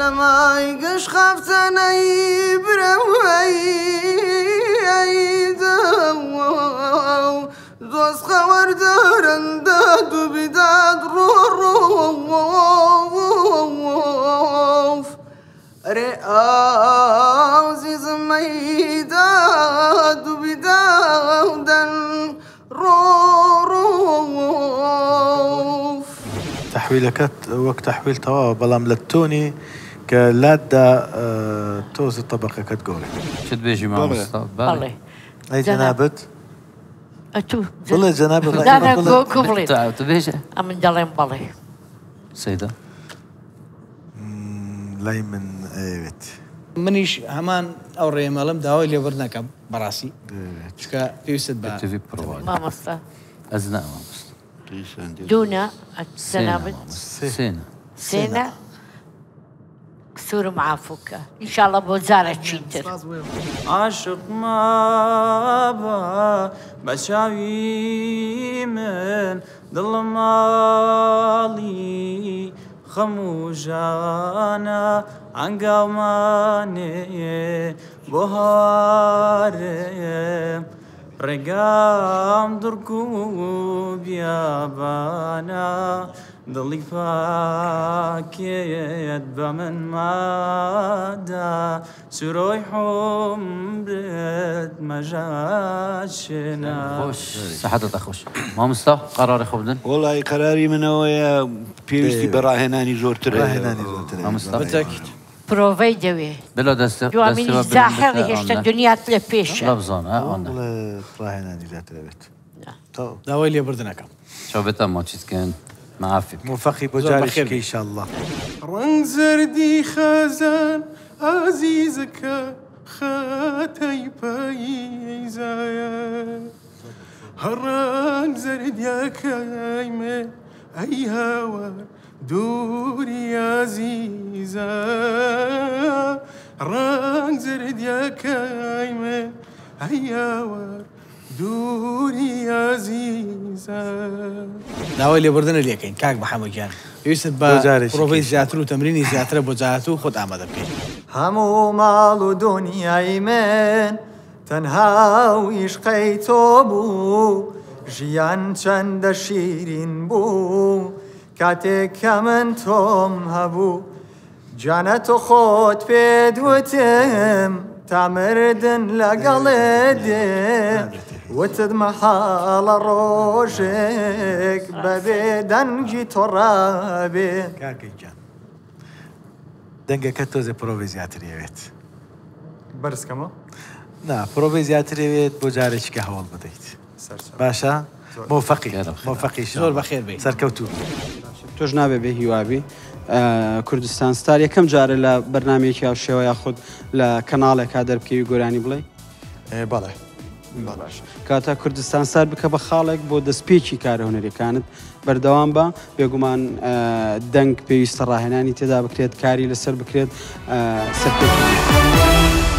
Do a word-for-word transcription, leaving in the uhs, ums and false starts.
لما يقش خافتني بروي دوس خور دارن داد بداد روف أري عزيز ميداد بدادن روف تحويلك وقت تحويل توا بلام للتوني كلادا توز الطبقة كتقولي شد بيجي مع مصطفى بالله أي جنابت أتو والله جنابت أنا كوبلي تبيجي أمن جلين بالله سيدة لای من ئەوێت منیش هەمان ئەو ڕێمەڵم داوای لێبەر نەکەم بەڕاستی چکە پێویستت بە مامۆستا ئەز نا مامۆستا دونا سەنابت سێنە سێنە سوور معافوکە ئینشاڵڵا بۆ جارە چیتر عاشق مابە بە چاوی من دڵماڵی خەموژانە ئەنگاومانێ بۆ هەوارێ ڕێگام دوڕک و بیابانە دڵی پاکێت بە من مادا سورۆی حومرت مەژاشێنە خۆش سەحەتت ئەخۆش مامۆستا قەراری خۆ بدن وڵی قەراری منەوەیە پێویستی بەڕاهێنانی زۆرتر ڕاهێنانی زۆرتر مامۆستا پرۆڤەی دەوێ بلو دەستە دوامینی زاحێڵی هێشتا دنیات لە پێشە لە بزانە ڕاهێنانی زیاتر ئەوێت داوای لێبەردن نەکەم شو بێتە ماچیتکەن معافی موفقی بۆ جارێکی ئینشاءڵڵا ڕەنگ زەردی خەزان ئازیزەکە خەتەی پەیزایە هەڕەنگ زەردیەکەی من ئەی هاوار دووری ئازیزە ڕەنگ زەردیەکەی من ئەی هاوار دووری ئازیزە داوای لێبەردنە لێکەین کاک محەمەدگیان پێویستت بە پرۆڤەی زیاتر و تەمرینی زیاترە بۆ جاهات و خۆت ئامادە بکەین هەموو ماڵ و دنیای من تەنها عیشقەی تۆ بوو ژیان چەندە شیرین بوو کاتێک کە من تۆم هەبوو جانە تۆ خۆت پێت وتم تا مردن لەگەڵێ دێ وتت مەحاڵە ڕۆژێک بەبێ دەنگی تۆ ڕابێ کاکەی گیان دەنگەکە تۆزێ پرۆڤی زیاتر ئەوێت بەرزکەمە؟ نا پرۆڤی زیاتر ئەوێت بۆ جارێکیکە هەوڵ بدەیت باشە؟ موفقی موفقی زۆر بەخێر بێ سەرکەوتوو تۆش نابێ بێ هیوابی کوردستان ستار یەکەم جارە لە بەرنمەیەکی ئەو شێوە یاخود لە کەناڵێکا دەربکەوی گۆرانی بڵێ بەڵێ کاتە کوردستان ستار بکە بە خاڵێک بۆ دەستپێکی کارە هونەریەکانت بەردەوام بە بێگومان دەنگ پێویستە ڕاهێنانی تێدا بکرێت کاری لەسەر بکرێت سەرکەوتوو